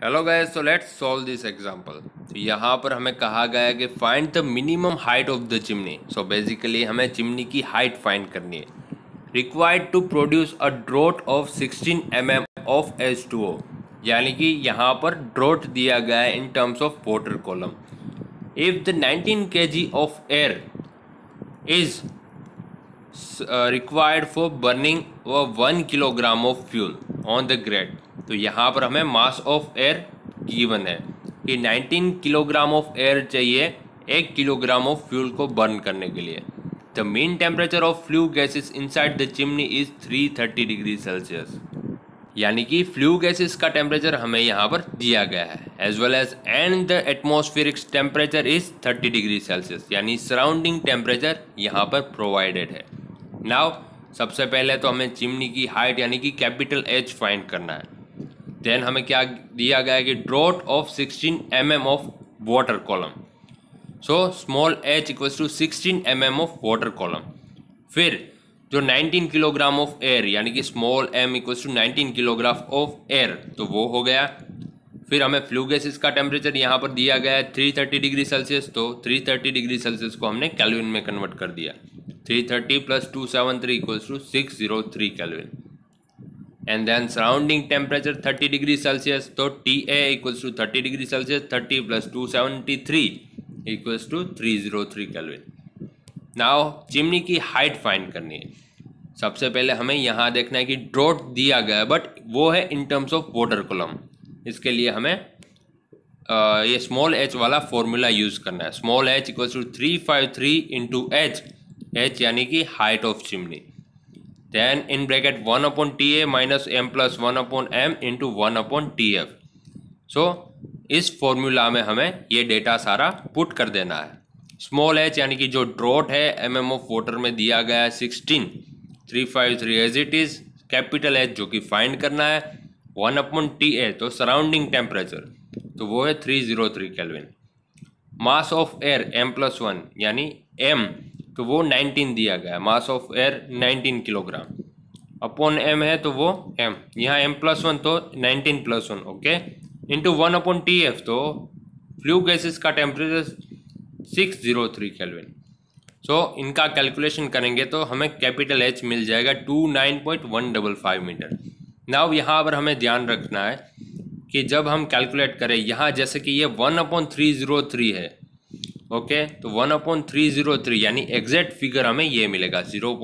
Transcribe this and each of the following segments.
Hello guys, so let's solve this example. तो यहाँ पर हमें कहा गया है कि find the minimum height of the chimney. So basically हमें चिमनी की हाइट फाइंड करनी है। Required to produce a draught of 16 mm of H2O, यानी कि यहाँ पर ड्रॉट दिया गया है in terms of water column. If the 19 kg of air is required for burning 1 kilogram of fuel on the grade. तो यहाँ पर हमें मास ऑफ एयर गिवन है कि 19 किलोग्राम ऑफ एयर चाहिए 1 किलोग्राम ऑफ फ्यूल को बर्न करने के लिए। The mean temperature of flue gases inside the chimney is 330 degree Celsius, यानी कि फ्लू गैसेस का टेम्परेचर हमें यहाँ पर दिया गया है। As well as and the atmospheric temperature is 30 degree Celsius, यानी सराउंडिंग टेम्परेचर यहाँ पर प्रोवाइडेड है। नाउ सबसे पहले तो हमें चिमनी की हाइट यानी कि कैपिटल H फाइंड करना है। देन हमें क्या दिया गया है कि draught of 16 mm of water column. So small h equals to 16 mm of water column. फिर जो 19 किलोग्राम ऑफ एयर यानी कि small m equals to 19 kilogram of air, तो वो हो गया। फिर हमें फ्लू गैसेस का टेम्परेचर यहाँ पर दिया गया है 330 डिग्री सेल्सियस। तो 330 डिग्री सेल्सियस को हमने केल्विन में कन्वर्ट कर दिया। 330 plus 273 equals to 603 kelvin. And then surrounding temperature 30 degree Celsius, तो TA equals to 30 degree Celsius, 30 plus 273 equals to 303 kelvin. Now chimney की हाइट फाइंड करनी है। सबसे पहले हमें यहाँ देखना है कि ड्रॉट दिया गया है, बट वो है in terms of water column. इसके लिए हमें ये स्मॉल h वाला फॉर्मूला यूज़ करना है। Small h equals to 353 into h यानी कि height of chimney. Then in bracket 1/TA minus m plus 1/m into 1/TF। So इस फॉर्मूला में हमें ये डेटा सारा पुट कर देना है। स्मॉल h यानी कि जो ड्रॉट है mm ऑफ वाटर में दिया गया है 16, 353 as it is. Capital H जो कि फाइंड करना है 1/TA, तो सराउंडिंग टेम्परेचर, तो वो है 303 kelvin. Mass of air m+1 यानी m, तो वो 19 दिया गया है। Mass of air 19 kilogram upon m है, तो वो m, यहाँ m+1 तो 19+1 ओके, इंटू 1/TF, तो फ्लू गैसेस का टेम्परेचर 603 केल्विन। सो इनका कैलकुलेशन करेंगे तो हमें कैपिटल H मिल जाएगा 29.155 मीटर। नाउ यहाँ पर हमें ध्यान रखना है कि जब हम कैलकुलेट करें यहाँ, जैसे कि ये 1/303 है ओके, तो 1/303 यानी एग्जैक्ट फिगर हमें ये मिलेगा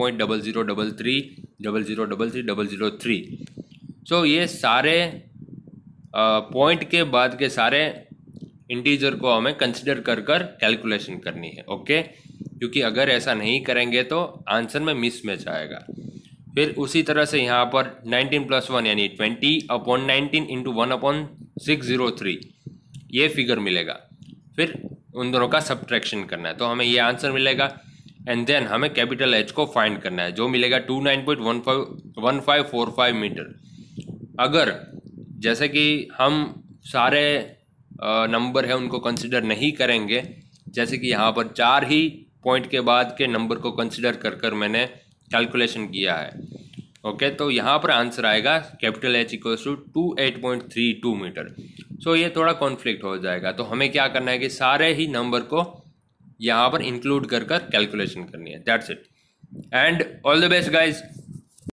0.003300330003। सो ये सारे पॉइंट के बाद के सारे इंटीजर को हमें कंसिडर कर कैलकुलेशन करनी है ओके, क्योंकि अगर ऐसा नहीं करेंगे तो आंसर में मिसमैच आएगा। फिर उसी तरह से यहाँ पर 19+1 यानी 20/19 इंटू 1/603 ये फिगर मिलेगा। फिर उन दोनों का सब्ट्रैक्शन करना है, तो हमें ये आंसर मिलेगा। एंड देन हमें कैपिटल H को फाइंड करना है, जो मिलेगा 29.1545 मीटर। अगर जैसे कि हम सारे नंबर है उनको कंसिडर नहीं करेंगे, जैसे कि यहाँ पर 4 ही पॉइंट के बाद के नंबर को कंसिडर कर मैंने कैलकुलेशन किया है ओके, तो यहाँ पर आंसर आएगा capital H equals to 28.32 metre. So ये थोड़ा कॉन्फ्लिक्ट हो जाएगा, तो हमें क्या करना है कि सारे ही नंबर को यहाँ पर इंक्लूड कर कैलकुलेशन करनी है। That's it and all the best guys